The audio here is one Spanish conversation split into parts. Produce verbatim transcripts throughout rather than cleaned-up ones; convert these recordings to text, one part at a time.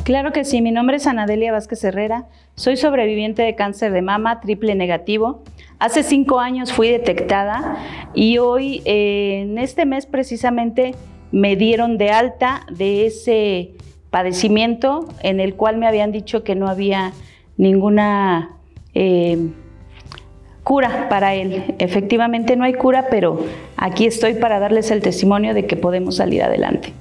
Claro que sí, mi nombre es Anadelia Vázquez Herrera, soy sobreviviente de cáncer de mama triple negativo. Hace cinco años fui detectada y hoy, eh, en este mes precisamente, me dieron de alta de ese padecimiento en el cual me habían dicho que no había ninguna eh, cura para él. Efectivamente no hay cura, pero aquí estoy para darles el testimonio de que podemos salir adelante.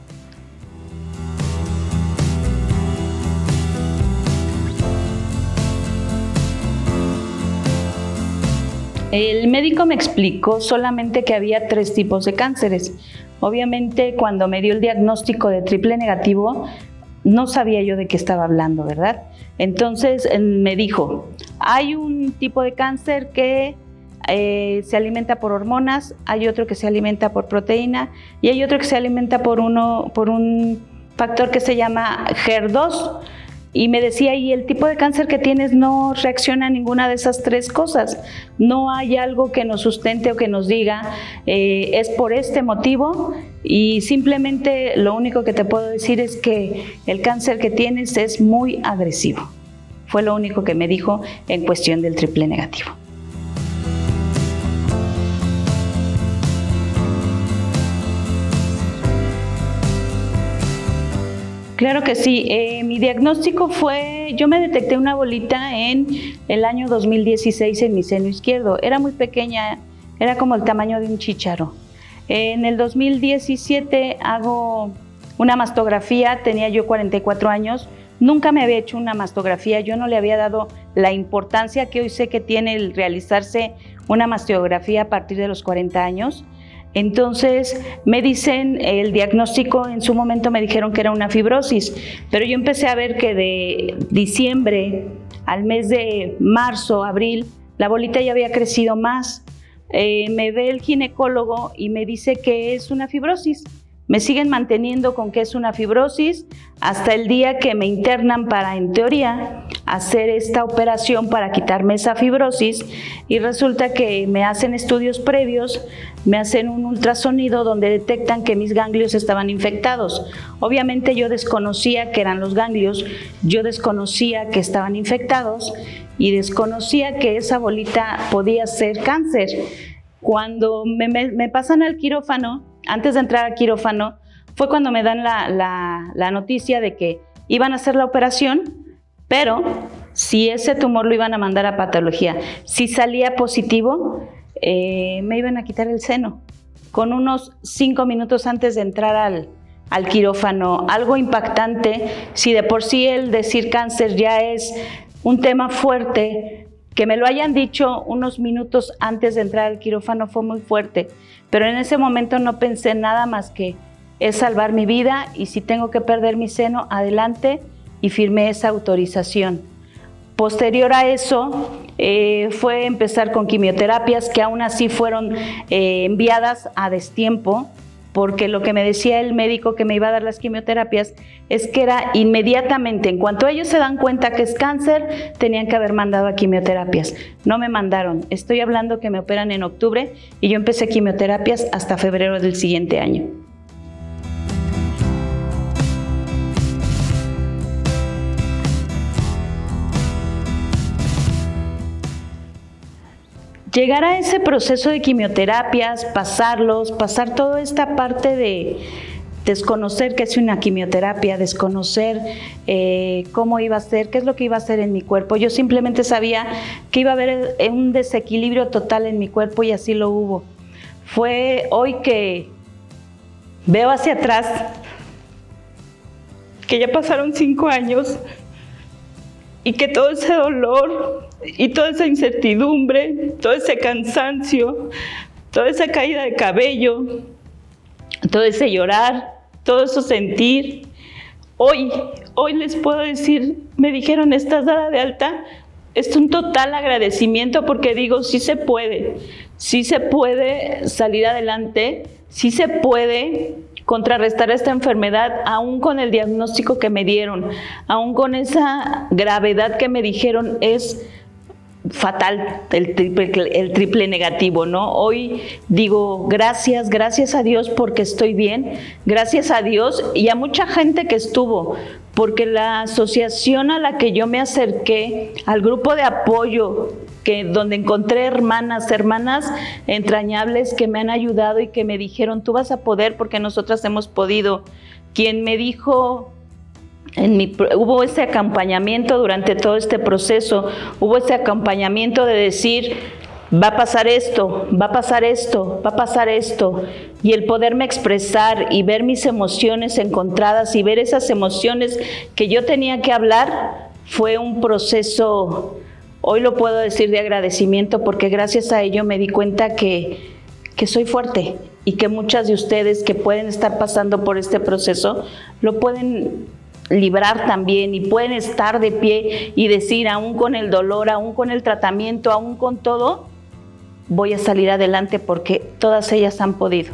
El médico me explicó solamente que había tres tipos de cánceres. Obviamente, cuando me dio el diagnóstico de triple negativo, no sabía yo de qué estaba hablando, ¿verdad? Entonces me dijo, hay un tipo de cáncer que eh, se alimenta por hormonas, hay otro que se alimenta por proteína y hay otro que se alimenta por, uno, por un factor que se llama H E R dos. Y me decía, y el tipo de cáncer que tienes no reacciona a ninguna de esas tres cosas. No hay algo que nos sustente o que nos diga, eh, es por este motivo, y simplemente lo único que te puedo decir es que el cáncer que tienes es muy agresivo. Fue lo único que me dijo en cuestión del triple negativo. Claro que sí, eh, mi diagnóstico fue, yo me detecté una bolita en el año dos mil dieciséis en mi seno izquierdo, era muy pequeña, era como el tamaño de un chícharo. En el dos mil diecisiete hago una mastografía, tenía yo cuarenta y cuatro años, nunca me había hecho una mastografía, yo no le había dado la importancia que hoy sé que tiene el realizarse una mastografía a partir de los cuarenta años. Entonces me dicen, el diagnóstico en su momento me dijeron que era una fibrosis, pero yo empecé a ver que de diciembre al mes de marzo, abril, la bolita ya había crecido más. Eh, me ve el ginecólogo y me dice que es una fibrosis. Me siguen manteniendo con que es una fibrosis hasta el día que me internan para, en teoría, hacer esta operación para quitarme esa fibrosis, y resulta que me hacen estudios previos, me hacen un ultrasonido donde detectan que mis ganglios estaban infectados. Obviamente yo desconocía que eran los ganglios, yo desconocía que estaban infectados y desconocía que esa bolita podía ser cáncer. Cuando me, me, me pasan al quirófano, antes de entrar al quirófano, fue cuando me dan la, la, la noticia de que iban a hacer la operación, pero si ese tumor lo iban a mandar a patología. Si salía positivo, eh, me iban a quitar el seno. Con unos cinco minutos antes de entrar al, al quirófano, algo impactante, si de por sí el decir cáncer ya es un tema fuerte, que me lo hayan dicho unos minutos antes de entrar al quirófano fue muy fuerte, pero en ese momento no pensé nada más que es salvar mi vida, y si tengo que perder mi seno, adelante, y firmé esa autorización. Posterior a eso eh, fue empezar con quimioterapias que aún así fueron eh, enviadas a destiempo, porque lo que me decía el médico que me iba a dar las quimioterapias es que era inmediatamente, en cuanto ellos se dan cuenta que es cáncer, tenían que haber mandado a quimioterapias. No me mandaron, estoy hablando que me operan en octubre y yo empecé quimioterapias hasta febrero del siguiente año. Llegar a ese proceso de quimioterapias, pasarlos, pasar toda esta parte de desconocer qué es una quimioterapia, desconocer eh, cómo iba a ser, qué es lo que iba a hacer en mi cuerpo. Yo simplemente sabía que iba a haber un desequilibrio total en mi cuerpo, y así lo hubo. Fue hoy que veo hacia atrás, que ya pasaron cinco años, y que todo ese dolor y toda esa incertidumbre, todo ese cansancio, toda esa caída de cabello, todo ese llorar, todo eso sentir, hoy, hoy les puedo decir, me dijeron, ¿estás dada de alta? Es un total agradecimiento, porque digo, sí se puede, sí se puede salir adelante, sí se puede contrarrestar esta enfermedad, aún con el diagnóstico que me dieron, aún con esa gravedad que me dijeron, es fatal, el triple, el triple negativo, ¿no? Hoy digo gracias, gracias a Dios porque estoy bien, gracias a Dios y a mucha gente que estuvo, porque la asociación a la que yo me acerqué, al grupo de apoyo, que donde encontré hermanas, hermanas entrañables que me han ayudado y que me dijeron, tú vas a poder porque nosotras hemos podido. Quien me dijo, en mi, hubo ese acompañamiento durante todo este proceso, hubo ese acompañamiento de decir, va a pasar esto, va a pasar esto, va a pasar esto, y el poderme expresar y ver mis emociones encontradas y ver esas emociones que yo tenía que hablar, fue un proceso, hoy lo puedo decir, de agradecimiento, porque gracias a ello me di cuenta que, que soy fuerte y que muchas de ustedes que pueden estar pasando por este proceso, lo pueden librar también y pueden estar de pie y decir, aún con el dolor, aún con el tratamiento, aún con todo, voy a salir adelante porque todas ellas han podido.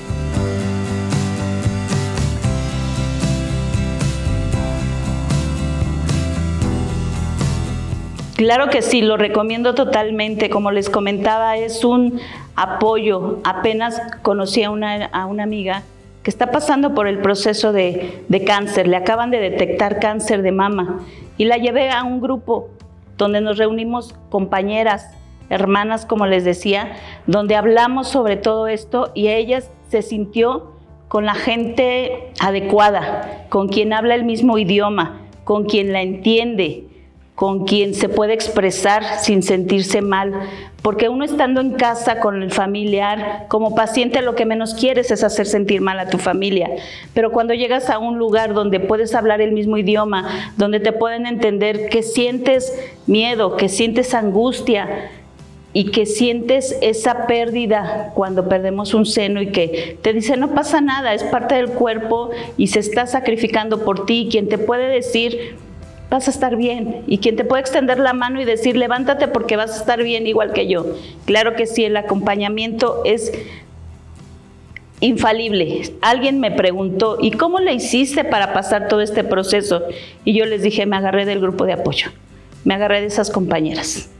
Claro que sí, lo recomiendo totalmente. Como les comentaba, es un apoyo. Apenas conocí a una, a una amiga que está pasando por el proceso de, de cáncer. Le acaban de detectar cáncer de mama y la llevé a un grupo donde nos reunimos compañeras, hermanas, como les decía, donde hablamos sobre todo esto y ella se sintió con la gente adecuada, con quien habla el mismo idioma, con quien la entiende, con quien se puede expresar sin sentirse mal, porque uno estando en casa con el familiar, como paciente lo que menos quieres es hacer sentir mal a tu familia, pero cuando llegas a un lugar donde puedes hablar el mismo idioma, donde te pueden entender que sientes miedo, que sientes angustia y que sientes esa pérdida cuando perdemos un seno y que te dice no pasa nada, es parte del cuerpo y se está sacrificando por ti, quien te puede decir vas a estar bien, y quien te puede extender la mano y decir levántate porque vas a estar bien igual que yo. Claro que sí, el acompañamiento es infalible. Alguien me preguntó, ¿y cómo le hiciste para pasar todo este proceso? Y yo les dije, me agarré del grupo de apoyo, me agarré de esas compañeras.